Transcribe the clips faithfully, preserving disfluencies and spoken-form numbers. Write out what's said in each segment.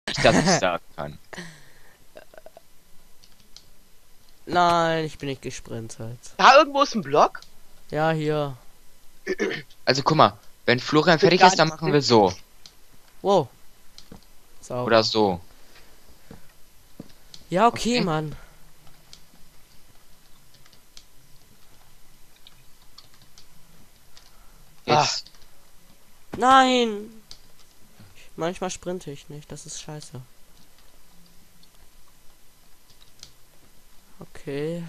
Nicht, dass ich sagen kann. Nein, ich bin nicht gesprintet. Da irgendwo ist ein Block? Ja, hier. Also guck mal, wenn Florian Ich bin fertig gar ist, dann nicht machen wir so. Wow. Sauber. Oder so. Ja, okay, Okay. Mann. Jetzt. Nein. Manchmal sprinte ich nicht, das ist scheiße. Okay.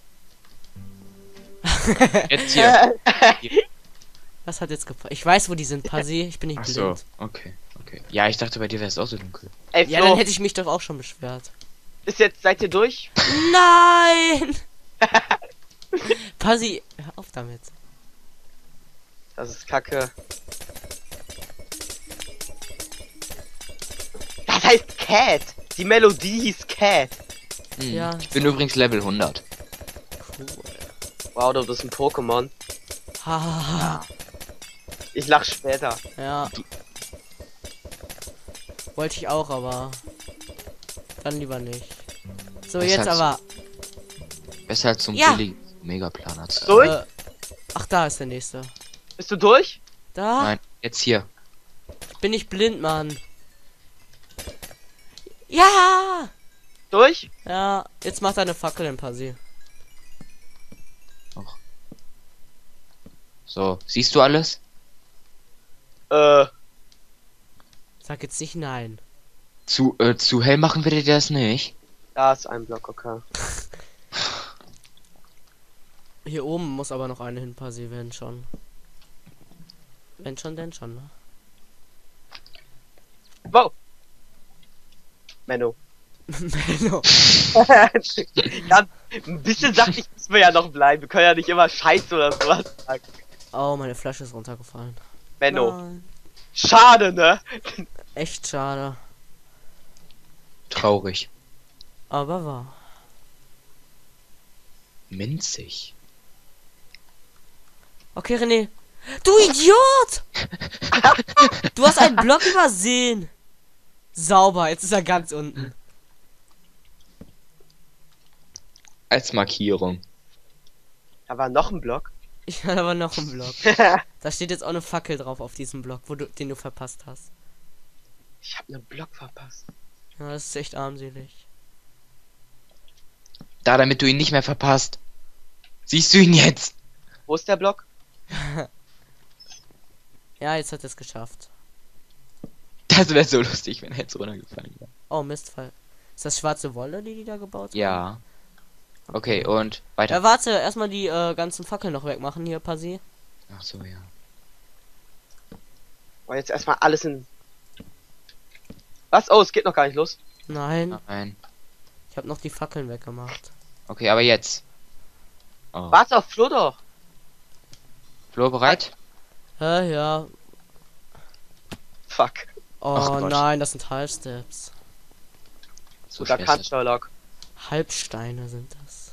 Jetzt hier. Was hat jetzt gepasst? Ich weiß, wo die sind, Pasi. Ich bin nicht Ach blind. so, okay, okay. Ja, ich dachte, bei dir wäre es auch so dunkel. Ey, Ja, Flo, dann hätte ich mich doch auch schon beschwert. ist jetzt, seid ihr durch? Nein! Pasi, hör auf damit. Das ist kacke. Das heißt Cat. Die Melodie hieß Cat. Hm. Ja. Ich bin übrigens Level hundert. Cool. Wow, du bist ein Pokémon. Hahaha. Ich lach später. Ja. Wollte ich auch, aber dann lieber nicht. So, Was jetzt sagst aber. Besser als zum Ja. billigen Megaplaner zu. Durch? Äh, ach, da ist der nächste. Bist du durch? Da Nein, jetzt hier. bin ich blind, Mann. Ja! Durch? Ja, jetzt macht er eine Fackel in Pasi. So, siehst du alles? Äh, Sag jetzt nicht nein. Zu, äh, zu hell machen wir dir das nicht? da ist ein Block, okay. Hier oben muss aber noch eine hin, Pasi, wenn schon. Wenn schon, denn schon, ne? Wow. Menno. Menno. Ja, ein bisschen sachlich müssen wir ja noch bleiben. Wir können ja nicht immer Scheiße oder sowas sagen. Oh, meine Flasche ist runtergefallen. Menno. Nein. Schade, ne? Echt schade. Traurig. Aber wahr. Minzig. Okay, René. Du Idiot! Du hast einen Block übersehen. Sauber, jetzt ist er ganz unten. Als Markierung. Da war noch ein Block. Ich habe aber noch einen Block. Da steht jetzt auch eine Fackel drauf auf diesem Block, wo du, den du verpasst hast. Ich hab einen Block verpasst. Ja, das ist echt armselig. Da, damit du ihn nicht mehr verpasst. Siehst du ihn jetzt? Wo ist der Block? Ja, jetzt hat er es geschafft. Das wäre so lustig, wenn er jetzt runtergefallen wäre. Oh, Mistfall. Ist das schwarze Wolle, die die da gebaut haben? Ja. Okay, und weiter. Ja, warte, erstmal die äh, ganzen Fackeln noch wegmachen hier, Pasi. Ach so, ja. Oh, jetzt erstmal alles in. Was? Oh, es geht noch gar nicht los. Nein, Nein. ich habe noch die Fackeln weggemacht. Okay, aber jetzt. Oh. Warte auf Flo doch. Flo, bereit? Hä, ja. Fuck. Oh Ach Gott. nein, das sind Halbsteps. So da schwer kann ist Sherlock. Halbsteine sind das.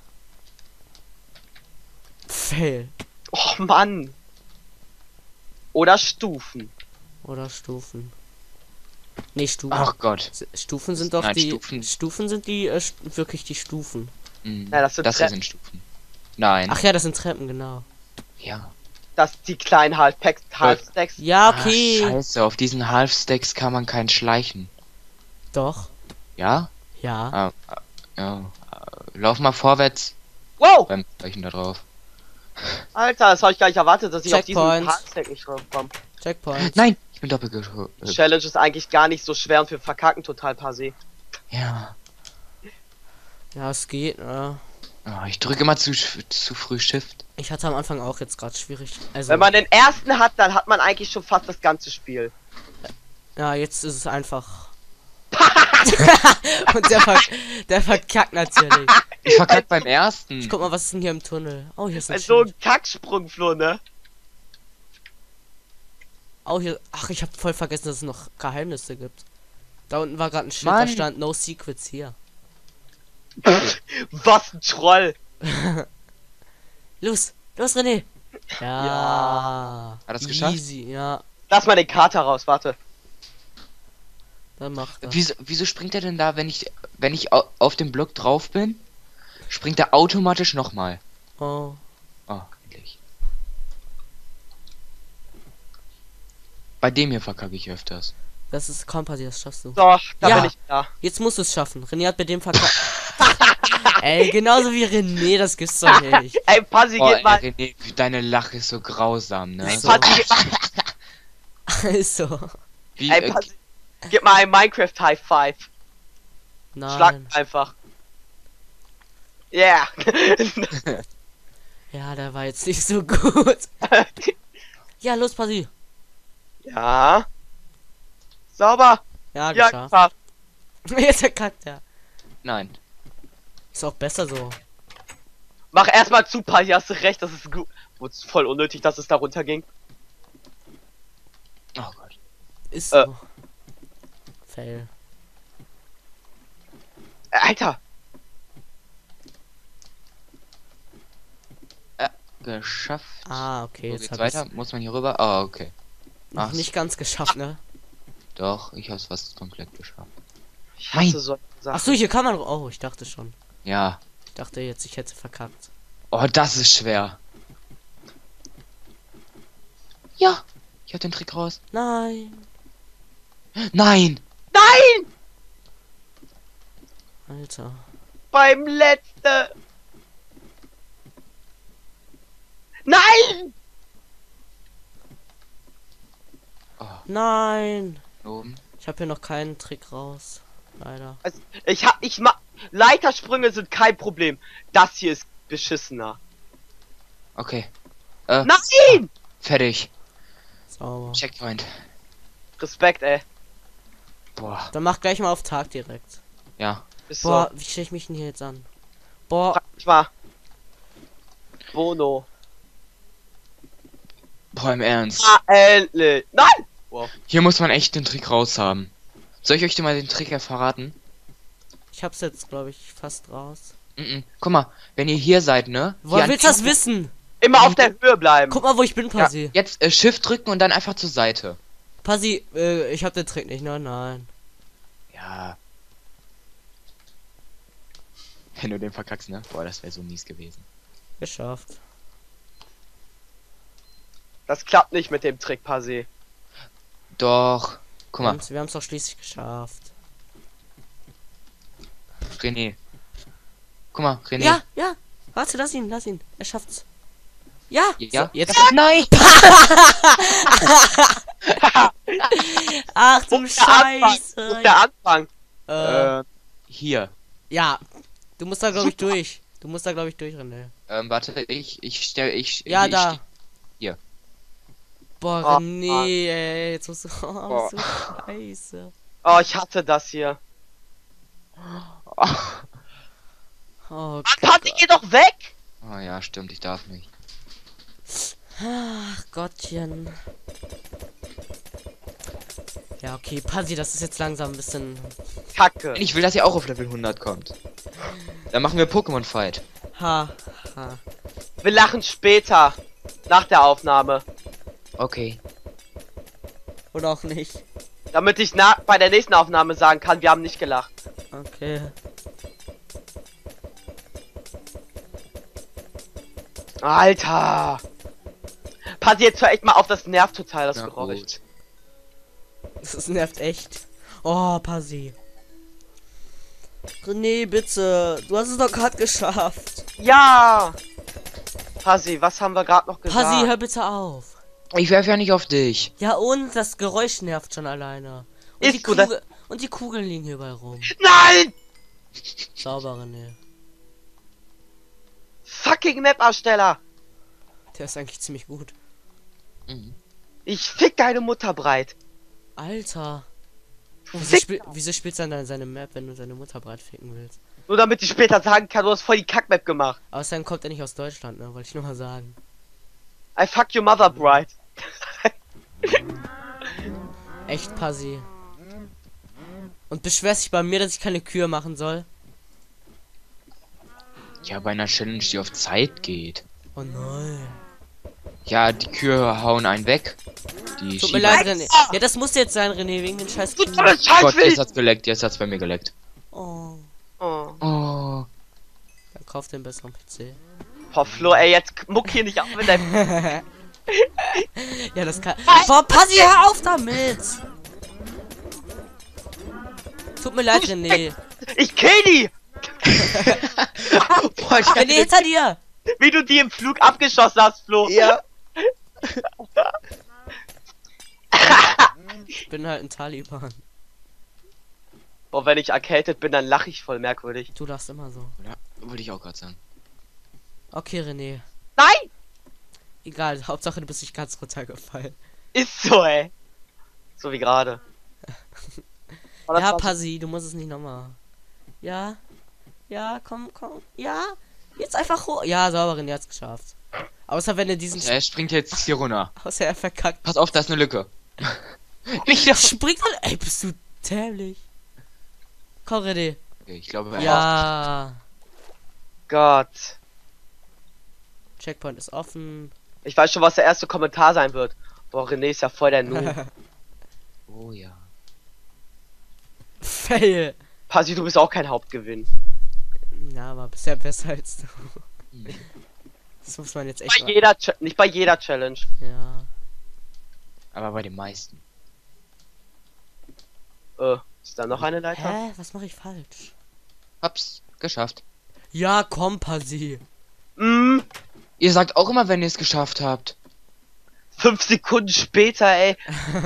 Fail. Oh Mann. Oder Stufen. Oder Stufen. Nee, Stufen. Ach Gott. S- Stufen sind doch Nein, die. Stufen. Stufen sind die äh, st- wirklich die Stufen. Hm, Ja, das sind das hier Treppen. sind Stufen. Nein. Ach ja, das sind Treppen, genau. Ja. Das die kleinen Half-Packs, Half-Stacks. Ja, Ah, okay. scheiße, auf diesen Half-Stacks kann man kein Schleichen. Doch. Ja? Ja. Ah, ah, ja. Äh, Lauf mal vorwärts Wow! beim Schleichen da drauf. Alter, das habe ich gar nicht erwartet, dass ich auf diesen Checkpoints. Half-Stack nicht draufkomme. Checkpoint. Nein, ich bin doppelt getroffen. Die Challenge ist eigentlich gar nicht so schwer und wir verkacken total passé. Ja. Ja, es geht, ne? Oh, ich drücke immer zu, sch- zu früh Shift. Ich hatte am Anfang auch jetzt gerade schwierig. Also. Wenn man den ersten hat, dann hat man eigentlich schon fast das ganze Spiel. Ja, jetzt ist es einfach. Und der, ver der verkackt natürlich. Ich verkackt beim ersten. Guck mal, was ist denn hier im Tunnel? Oh, hier ist ein So Schild. ein Kacksprung, Flo, ne? Oh, hier. Ach, ich habe voll vergessen, dass es noch Geheimnisse gibt. Da unten war gerade ein Schild, Mann. da stand No Secrets hier. Was ein Troll. Los, los, René. Ja. Hat er's geschafft? Easy, ja. Lass mal den Kater raus, warte. Dann macht er. Wieso, wieso springt er denn da, wenn ich, wenn ich au auf dem Block drauf bin? Springt er automatisch nochmal. Oh. Oh, endlich. Bei dem hier verkacke ich öfters. Das ist kaum passiert, das schaffst du. So, da Ja. bin ich da. Jetzt musst du es schaffen. René hat bei dem verkackt. Ey, genauso wie René, das gibt's doch nicht. Ey, Passi, Oh, geht ey, mal. René, deine Lache ist so grausam, ne? Ey, so. Passi, Ist so. Wie, ey, äh, Passi, gib mal ein Minecraft High Five. Schlag Nein. einfach. Yeah. Ja, der war jetzt nicht so gut. Ja, los, Pasi. ja. Sauber. Ja, Ja, geschafft. geschafft. Jetzt verkackt er. nein. Ist auch besser so. Mach erstmal zu, Passi, hast du recht, das ist gut. Wurde voll unnötig, dass es da runter ging. Oh Gott. Ist Äh. so. Fail. Äh, Alter. Geschafft. Ah, okay, Wo jetzt geht's hab weiter? ich's Muss man hier rüber? Ah, okay. noch Ach, nicht ganz geschafft, ne? Doch, ich hab's fast komplett geschafft. Ich Nein. hasse so Sachen. Ach so, hier kann man. Oh, ich dachte schon. Ja. Ich dachte jetzt, ich hätte verkackt. Oh, das ist schwer. Ja. Ich hab den Trick raus. Nein. Nein! Nein! Alter. Beim letzten. Nein! Oh, Nein. oben. Ich habe hier noch keinen Trick raus. Leider. Also, ich hab, ich mach, Leitersprünge sind kein Problem. Das hier ist beschissener. Okay. Äh, Nein! fertig. Sauber. Checkpoint. Respekt, ey. Boah. Dann mach gleich mal auf Tag direkt. Ja. Ist Boah, so. wie stelle ich mich denn hier jetzt an? Boah. Frag mich mal. Bono. Boah, im Ernst. Ah, endlich. Nein! Wow. Hier muss man echt den Trick raus haben. Soll ich euch denn mal den Trick verraten? Ich hab's jetzt, glaube ich, fast raus. Mm -mm. Guck mal, wenn ihr hier seid, ne? Woher Hier willst du an- das wissen? Immer auf der Höhe bleiben. Guck mal, wo ich bin, Ja, Pasi. jetzt äh, Shift drücken und dann einfach zur Seite. Pasi, äh, ich hab den Trick nicht. Nein, nein. Ja. Wenn du den verkackst, ne? Boah, das wäre so mies gewesen. Geschafft. Das klappt nicht mit dem Trick, Passi. Doch. Guck Wir mal, haben's, wir haben's doch schließlich geschafft. René. Guck mal, René. Ja, ja. Warte, lass ihn, lass ihn. Er schafft's. Ja. Ja? So, jetzt. Nein! Ach du Wo ist der Anfang? Wo Scheiße. ist der Anfang? Äh, Äh, hier. ja. Du musst da, glaube ich, durch. Du musst da, glaube ich, durch, René. Ähm, warte, ich, ich stell, ich... Ja, ich, da. Ich, hier. Boah, Oh, René, ey. Jetzt musst du. Oh, Oh. so scheiße. Oh, ich hatte das hier. Oh Passi, geh doch weg! Oh ja, stimmt, ich darf nicht. Ach Gottchen. Ja, okay, Pasi, das ist jetzt langsam ein bisschen. Kacke. Ich will, dass ihr auch auf Level hundert kommt. Dann machen wir Pokémon Fight. Ha, ha. Wir lachen später. Nach der Aufnahme. Okay. Oder auch nicht. Damit ich nach bei der nächsten Aufnahme sagen kann, wir haben nicht gelacht. Okay. Alter! Passi, jetzt hör echt mal auf, das nervt total, das Na Geräusch. gut. Das nervt echt. Oh, Pasi. René, bitte. Du hast es doch gerade geschafft. Ja! Passi, was haben wir gerade noch gesagt? Pasi, hör bitte auf. Ich werfe ja nicht auf dich. Ja, und das Geräusch nervt schon alleine. Und, Ist die, so, das- Kugel, und die Kugeln liegen hier überall rum. Nein! Sauber, René. Fucking Map-Ersteller! Der ist eigentlich ziemlich gut. Mhm. Ich fick deine Mutter breit. Alter. Du Wieso, Fick, spiel, wieso spielst du dann seine Map, wenn du seine Mutter breit ficken willst? nur damit ich später sagen kann, du hast voll die Kack-Map gemacht. Außerdem kommt er nicht aus Deutschland, ne? Wollte ich nur mal sagen. I fuck your mother bride. Echt, Pasi. Und beschwerst dich bei mir, dass ich keine Kühe machen soll? Ja, bei einer Challenge, die auf Zeit geht. Oh nein. Ja, die Kühe hauen einen weg. Die Tut mir Schieber. leid, René. Ja, das muss jetzt sein, René, wegen den scheiß Du Kühen. dummes Gott, jetzt Scheißwild! hat's geleckt, jetzt hat's bei mir geleckt. Oh, Oh. Oh. dann kauf den besseren P C. Boah, Flo, ey, jetzt muck hier nicht auf mit deinem... Ja, das kann... Boah, Passi, hör auf damit! Tut mir leid, René. Ich kill die! Boah, ich René, hinter dir! Wie du die im Flug abgeschossen hast, Flo. Ja. Ich bin halt ein Taliban. Boah, wenn ich erkältet bin, dann lache ich voll merkwürdig. Du lachst immer so. Ja, wollte ich auch gerade sagen. Okay, René. Nein! Egal, Hauptsache du bist nicht ganz runtergefallen. Ist so, ey. So wie gerade. Oh, das Ja, war so- Passi, du musst es nicht nochmal. Ja? Ja, komm, komm. Ja? Jetzt einfach hoch. Ja, sauber, René hat's geschafft. Außer wenn er diesen... Er springt jetzt hier runter. Außer er verkackt. Pass auf, da ist eine Lücke. Nicht auf. Springt halt... Ey, bist du dämlich. Komm, René. Okay, ich glaube, er Ja. Gott. Checkpoint ist offen. Ich weiß schon, was der erste Kommentar sein wird. Boah, René ist ja voll der Noob. Oh ja. Fail. Pasi, du bist auch kein Hauptgewinn. Na, aber bisher besser als du. Hm. Das muss man jetzt echt Bei mal... jeder, Cha- nicht bei jeder Challenge. Ja. Aber bei den meisten. Äh, ist da noch eine Leiter? Hä? Was mache ich falsch? Hab's geschafft. Ja, komm, Passi. Mm, Ihr sagt auch immer, wenn ihr es geschafft habt. fünf Sekunden später, ey.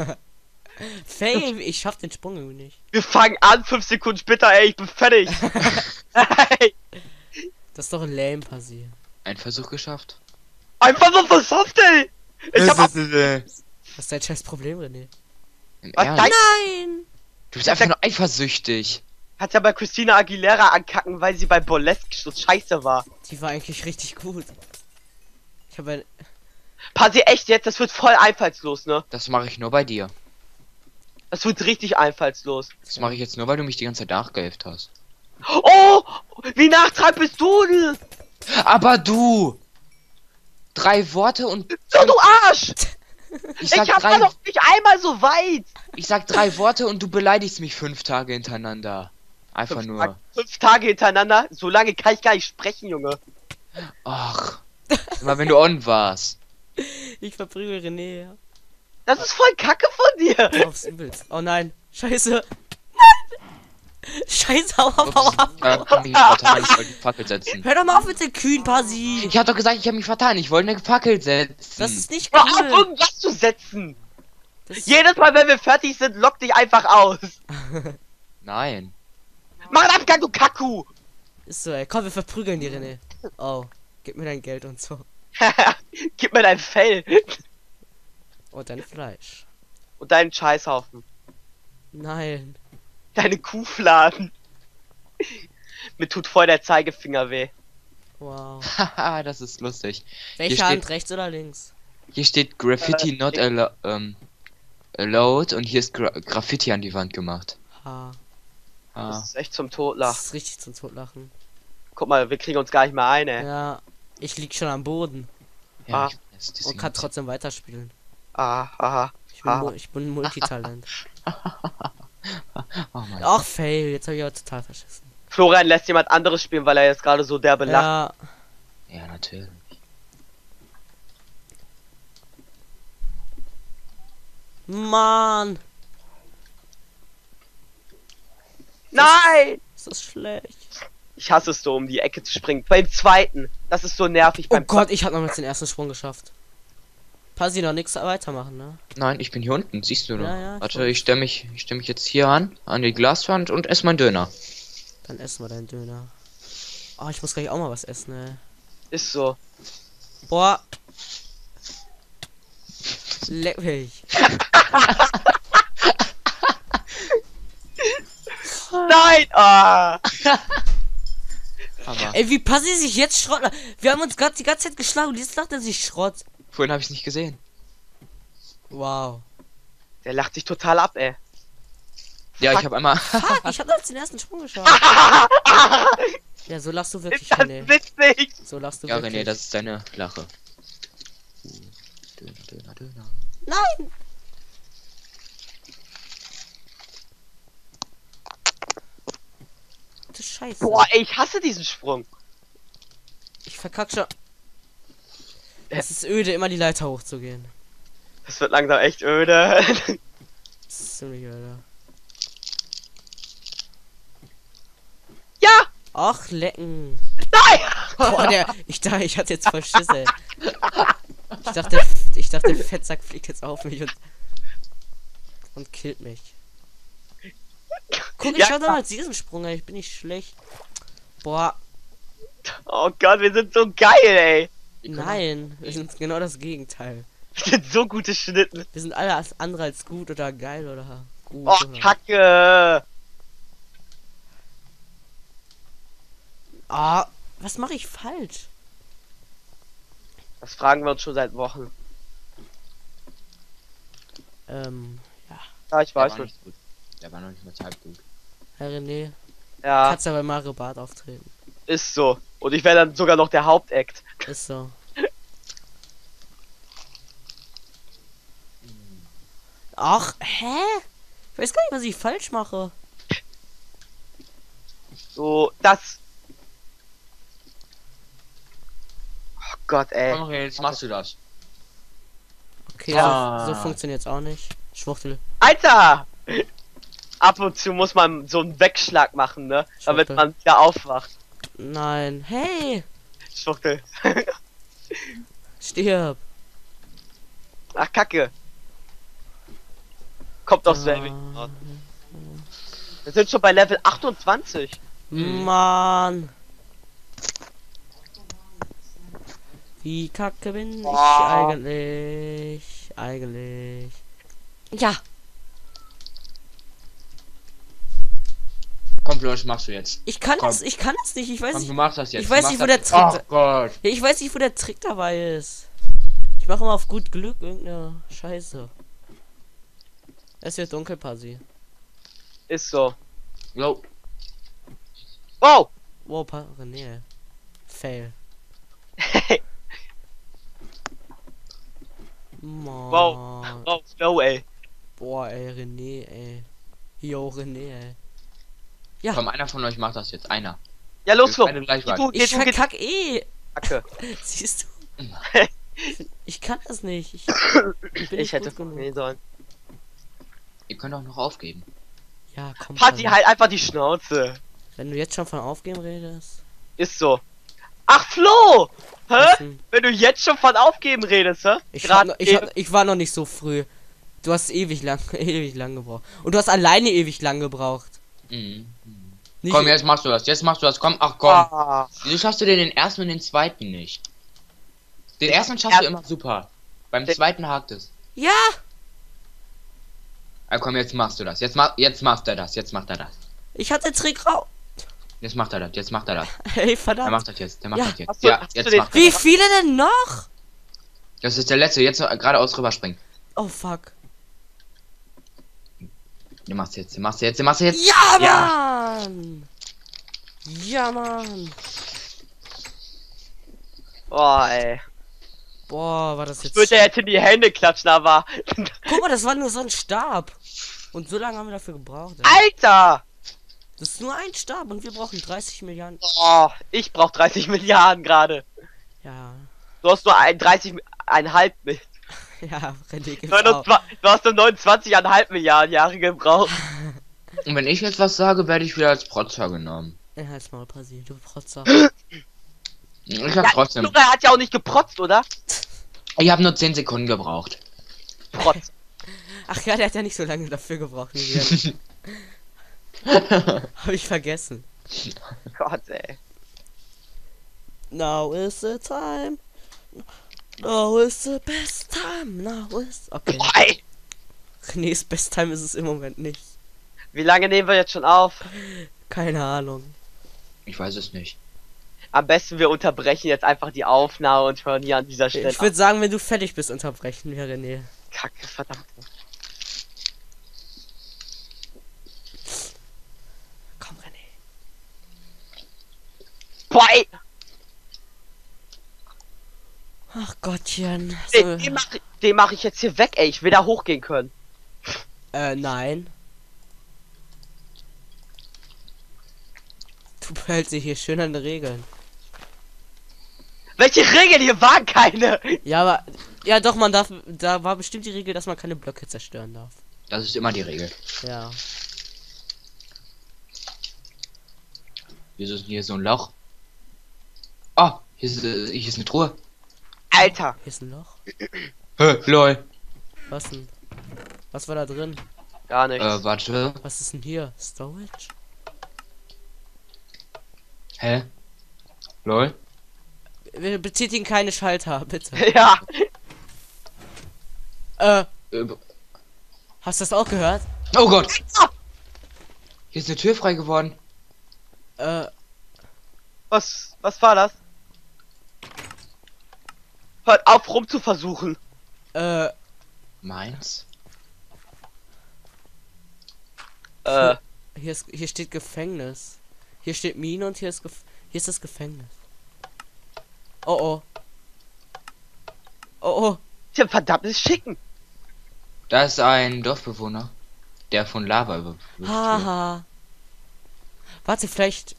Fail, ich schaff den Sprung irgendwie nicht. Wir fangen an, fünf Sekunden später, ey, ich bin fertig. Ey, Das ist doch ein lame, Passi. Ein Versuch geschafft. einfach so versoft, ey. Ich hab ab Im Was ist dein scheiß Problem, René? Was Ernst? dein- Nein! Du bist einfach nur eifersüchtig. Hat ja bei Christina Aguilera ankacken, weil sie bei Burlesque so scheiße war. Die war eigentlich richtig gut. Ich habe ein... Pasi, echt jetzt, das wird voll einfallslos, ne? Das mache ich nur bei dir. Das wird richtig einfallslos. Das mache ich jetzt nur, weil du mich die ganze Zeit nachgehelft hast. Oh, wie nachtrag bist du denn? Aber du! Drei Worte und So, du Arsch! ich Ich, sag hab drei, da noch nicht einmal so weit. ich sag drei Worte und du beleidigst mich fünf Tage hintereinander. Einfach Fünf, nur. Tage, fünf Tage hintereinander, so lange kann ich gar nicht sprechen, Junge. Ach. Immer wenn du on warst. Ich verprügel René Das ist voll kacke von dir. aufs Übelst. Oh nein. Scheiße. Nein! Scheiße, hau ab, hau ab. Ja, hab mich vertan, ich wollte die Fackel setzen. Hör doch mal auf mit den Kühen, Passi. Ich hab doch gesagt, ich habe mich vertan, ich wollte eine Fackel setzen. Das ist nicht Hör auf, cool. irgendwas zu setzen. Das ist... Jedes Mal, wenn wir fertig sind, lock dich einfach aus. Nein. Mach einen Abgang, du Kaku. ist so, ey. Komm, wir verprügeln die, René. Oh. Gib mir dein Geld und so. Gib mir dein Fell Und dein Fleisch. und deinen Scheißhaufen. Nein. Deine Kuhfladen. Mir tut voll der Zeigefinger weh. Wow. Haha, das ist lustig. Welche steht- Hand, rechts oder links? Hier steht Graffiti not allo ähm, allowed und hier ist Gra Graffiti an die Wand gemacht. Ha. Ah. Das ist echt zum Das Totlachen. ist richtig zum Totlachen. Guck mal, wir kriegen uns gar nicht mehr ein, ey. Ja. Ich lieg schon am Boden Ja, Ah. ich weiß, und deswegen- kann trotzdem weiterspielen. Ah, aha. Ich bin, Ah. mu ich bin Multitalent. Oh mein Ach, fail. Jetzt habe ich aber total verschissen. Florian lässt jemand anderes spielen, weil er jetzt gerade so derbe lacht. Ja. Ja, natürlich. Mann. Nein! Ist das schlecht. Ich hasse es so, um die Ecke zu springen. Beim zweiten. Das ist so nervig. Oh Beim Gott, ich habe noch jetzt den ersten Sprung geschafft. Passi, noch nichts weitermachen, ne? Nein, ich bin hier unten, siehst du doch. Ja, ja, ich Warte, weiß. ich stelle mich, ich stell mich jetzt hier an, an die Glaswand und ess meinen Döner. Dann essen wir deinen Döner. Oh, ich muss gleich auch mal was essen, ey. Ist so. Boah. Leck mich. Nein! Ah! Aber Ey, wie Passi sich jetzt Schrott... Wir haben uns gerade die ganze Zeit geschlagen und jetzt lacht er sich Schrott. vorhin habe ich es nicht gesehen. Wow. Der lacht sich total ab, ey. Ja, ich habe einmal. Fuck, ich habe jetzt den ersten Sprung geschafft. Ja, so lachst du wirklich, Ist das René. witzig? So lachst du Ja, wirklich. René, das ist deine Lache. Uh, Döner, Döner, Döner. Nein! verdammte Scheiße. Boah, ey, ich hasse diesen Sprung. Ich verkack schon. Es ist öde, immer die Leiter hochzugehen. Das wird langsam echt öde. Das ist ziemlich öde. Ja! Ach, lecken. Nein! Boah, der, ich dachte, ich hatte jetzt voll Schiss, ey. Ich dachte, ich dachte, der Fettsack fliegt jetzt auf mich und und killt mich. Guck, ich Ja, schau damals diesen Sprung, ey. Ich bin nicht schlecht. Boah, Oh Gott, wir sind so geil, ey. nein, wir sind genau das Gegenteil. Wir sind so gute Schnitten. Wir sind alle als andere als gut oder geil oder gut. Oh, oder... Kacke. Ah, was mache ich falsch? Das fragen wir uns schon seit Wochen. Ähm, ja, Ja, ich Der weiß war nicht. nicht gut. Der war noch nicht mal halb gut. Herr René, Ja, kannst ja bei Mario Bart auftreten. ist so. Und ich wäre dann sogar noch der Hauptakt. Ist so. Ach, hä? Ich weiß gar nicht, was ich falsch mache. So, das. Oh Gott, ey. Komm, jetzt machst du das. Okay, Ah. so, so funktioniert's auch nicht. Schwuchtel. Alter! Ab und zu muss man so einen Wegschlag machen, ne? Damit Schwuchtel. man wieder aufwacht. Nein. Hey! Schwuchtel. Stirb! Ach, Kacke. Kommt doch Ah. selber raus. Wir sind schon bei Level achtundzwanzig. Mann! Wie kacke bin ich Boah. eigentlich? Eigentlich. Ja! Komm, Flosch, machst du jetzt. Ich kann Komm. es, ich kann es nicht, ich weiß Komm, nicht. du machst das jetzt. Ich du weiß machst nicht, wo das der jetzt. Trick- Oh Gott. Ja, ich weiß nicht, wo der Trick dabei ist. Ich mache mal auf gut Glück irgendeine Scheiße. Es wird dunkel, Pasi. Ist so. Jo. Wow! Wow, pa René. Fail. Mann. Wow. Wow, slow, ey. Boah, ey, René, ey. Yo, René, ey. Ja, Komm, einer von euch macht das jetzt. Einer. Ja, los, Wir Flo. beide gleich Geh weit. du, geh ich du, geh du. verkack eh. Kacke. Siehst du? Ich kann das nicht. Ich, ich bin Ich nicht hätte gut genug. nee sollen. Ihr könnt auch noch aufgeben. Ja, komm. Patti, Pasi. halt einfach die Schnauze. Wenn du jetzt schon von Aufgeben redest. Ist so. Ach, Flo! Hä? was denn? Wenn du jetzt schon von Aufgeben redest, hä? Ich, hab, Gerade noch- ich, eben. hab, ich war noch nicht so früh. Du hast ewig lang, ewig lang gebraucht. Und du hast alleine ewig lang gebraucht. Mhm. Nicht Komm, jetzt machst du das. Jetzt machst du das. Komm, ach komm. Ah, Wieso schaffst du dir den ersten und den zweiten nicht? Den ersten schaffst du immer super. Beim Den- zweiten hakt es. Ja! Ah, komm, jetzt machst du das. Jetzt, ma jetzt macht er das. Jetzt macht er das. Ich hatte Trick raus. Jetzt macht er das. Jetzt macht er das. Hey, Der verdammt. macht das jetzt. Der macht Ja. das jetzt. Hast du- Ja, hast du jetzt den- macht er. Wie viele denn noch? Das ist der letzte. Jetzt noch geradeaus rüberspringen. Oh fuck. Du machst jetzt. Du machst jetzt. Du machst jetzt. Ja, Ja. Mann! Ja, Mann! oh, ey. Boah, war das Ich jetzt. würde jetzt in die Hände klatschen, aber. Guck mal, das war nur so ein Stab. Und so lange haben wir dafür gebraucht. Ey. Alter! Das ist nur ein Stab und wir brauchen dreißig Milliarden. Oh, ich brauch dreißig Milliarden gerade. Ja. Du hast nur ein dreißig, ein halb mit. Ja, René gibt's auch. neunundzwanzig, du hast nur neunundzwanzig Komma fünf Milliarden Jahre gebraucht. Und wenn ich jetzt was sage, werde ich wieder als Protzer genommen. Ja, halt's Maul, Pasi, du Protzer. Ich hab Ja, trotzdem. Junge, er hat ja auch nicht geprotzt, oder? Ich habe nur zehn Sekunden gebraucht. Protz. Ach ja, der hat ja nicht so lange dafür gebraucht wie wir. Hab ich vergessen. Gott, ey. Now is the time. Now is the best time. Now is. Okay. Boah, ey. Renés Best Time ist es im Moment nicht. Wie lange nehmen wir jetzt schon auf? Keine Ahnung. Ich weiß es nicht. Am besten wir unterbrechen jetzt einfach die Aufnahme und hören hier an dieser Stelle. Ich würde sagen, wenn du fertig bist, unterbrechen wir René. Kacke, verdammt. Komm, René. Boah, ey. Ach Gottchen. Den, den, mach, ich- den mach ich jetzt hier weg, ey. Ich will da hochgehen können. Äh, nein. Du hältst dich hier schön an die Regeln. Welche Regeln? Hier waren keine. Ja, aber. Ja, doch, man darf. Da war bestimmt die Regel, dass man keine Blöcke zerstören darf. Das ist immer die Regel. Ja. Wieso ist denn hier so ein Loch? Oh, hier ist, äh, hier ist eine Truhe. Alter. Hier ist ein Loch. Hä, lol. Was denn? Was war da drin? Gar nichts. Äh, warte. Was ist denn hier? Storage? Hä? Lol. Wir betätigen keine Schalter, bitte. Ja. Äh, Äh, hast du das auch gehört? oh Gott. Hier ist eine Tür frei geworden. Äh, Was, was war das? Hört auf rum zu versuchen. äh, Meins? Äh, hier ist, hier steht Gefängnis. Hier steht Mine und hier ist Gef hier ist das Gefängnis. Oh oh. Oh oh. ist ja ein verdammtes Schicken. Da ist ein Dorfbewohner, der von Lava über. Haha. Warte, vielleicht.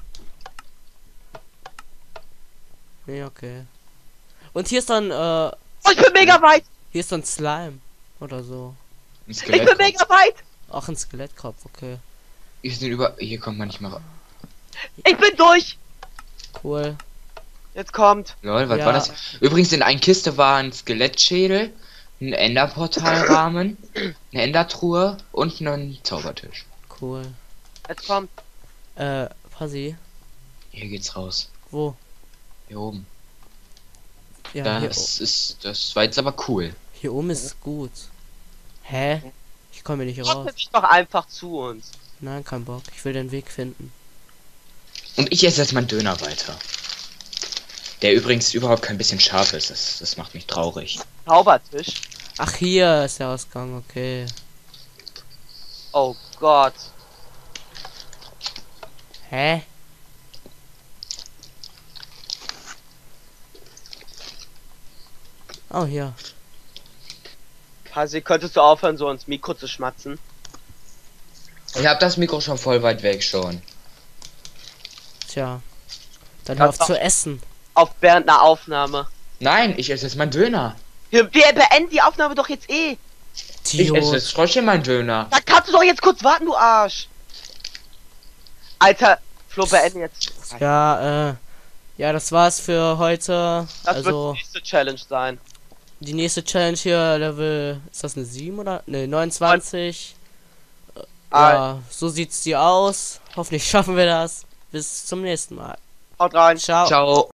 Nee, okay. Und hier ist dann, äh, Oh, ich bin mega weit. hier ist dann Slime. Oder so. Ein Ich Skelett. bin mega weit. Ach, ein Skelettkopf, okay. Hier sind über. Hier kommt man nicht mehr. ra- Ich bin durch. Cool. Jetzt kommt. Lol, was Ja. war das? Übrigens in einer Kiste war ein Skelettschädel, ein Enderportalrahmen, eine Endertruhe und ein Zaubertisch. Cool. Jetzt kommt. Äh, Pasi. Hier geht's raus. Wo? Hier oben. Ja, hier, Das ist. Das war jetzt aber cool. hier oben ist gut. Hä? Ich komme hier nicht raus. Trotzdem dich doch einfach zu uns. Nein, kein Bock. Ich will den Weg finden. Und ich esse jetzt meinen Döner weiter. Der übrigens überhaupt kein bisschen scharf ist. Das, das macht mich traurig. Zaubertisch. Ach, hier ist der Ausgang, okay. Oh Gott. Hä? Oh, hier. Hasi, könntest du aufhören, so ins Mikro zu schmatzen? Ich habe das Mikro schon voll weit weg schon. Tja. Dann Ja, hör auf doch. zu essen. Auf während einer Aufnahme. Nein, ich esse jetzt meinen Döner. Wir, wir beenden die Aufnahme doch jetzt eh. Ich esse Tio. jetzt trotzdem meinen Döner. Da kannst du doch jetzt kurz warten, du Arsch. Alter, Flo, beende jetzt. Ja, äh. Ja, das war's für heute. Das Also, wird die nächste Challenge sein. die nächste Challenge hier, Level. Ist das eine sieben oder? Ne, neunundzwanzig. Ah, Ja, so sieht's die aus. Hoffentlich schaffen wir das. Bis zum nächsten Mal. haut rein. Ciao. Ciao.